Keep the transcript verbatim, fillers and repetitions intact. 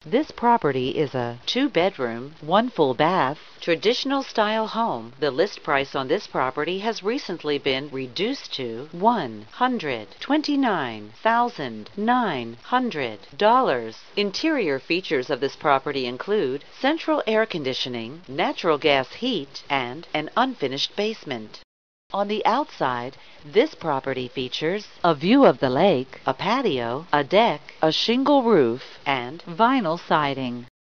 This property is a two-bedroom, one full bath, traditional style home. The list price on this property has recently been reduced to one hundred twenty-nine thousand nine hundred dollars. Interior features of this property include central air conditioning, natural gas heat, and an unfinished basement. On the outside, this property features a view of the lake, a patio, a deck, a shingle roof, and vinyl siding.